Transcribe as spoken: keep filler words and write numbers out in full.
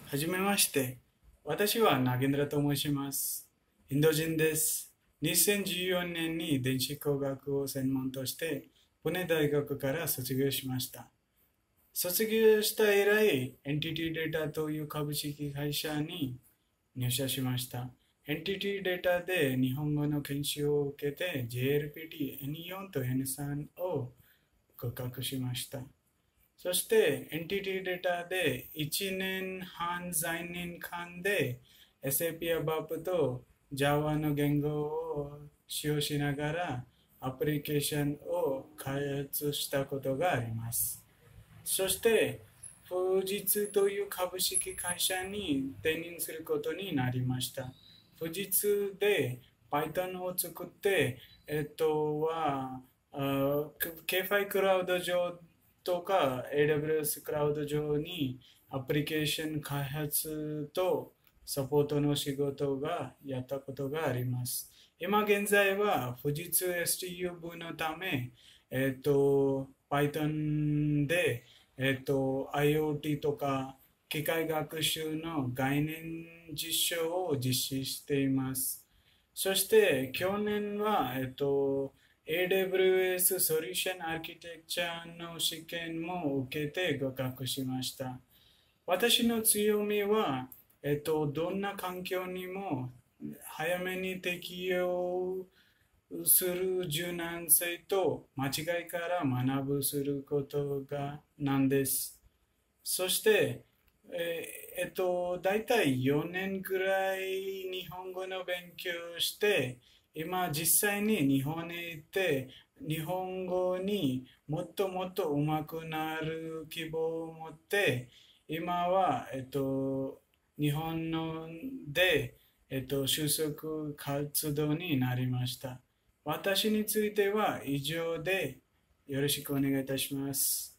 はじめまして。私はナゲンドラと申します。インド人です。にせんじゅうよねんに電子工学を専門として、プネ大学から卒業しました。卒業した以来、エンティティデータという株式会社に入社しました。エンティティデータで日本語の研修を受けて ジェイエルピーティーエヌよん と エヌスリー を合格しました。そして、エンティティデータでいちねんはん在任間で エスエーピー や バープ と Java の言語を使用しながらアプリケーションを開発したことがあります。そして、富士通という株式会社に転任することになりました。富士通で Python を作って、えっとは、ケーファイ クラウド上とか エーダブリューエス クラウド上にアプリケーション開発とサポートの仕事がやったことがあります。今現在は富士通 エスティーユー 部のため、えっと、Python で、えっと、IoT とか機械学習の概念実証を実施しています。そして去年は、えっと、エーダブリューエス ソリューションアーキテクチャの試験も受けて合格しました。私の強みは、えっと、どんな環境にも早めに適応する柔軟性と間違いから学ぶすることがなんです。そして、えーえっと、大体よねんぐらい日本語の勉強をして、今実際に日本に行って、日本語にもっともっと上手くなる希望を持って、今は、えっと、日本ので、えっと、就職活動になりました。私については以上でよろしくお願いいたします。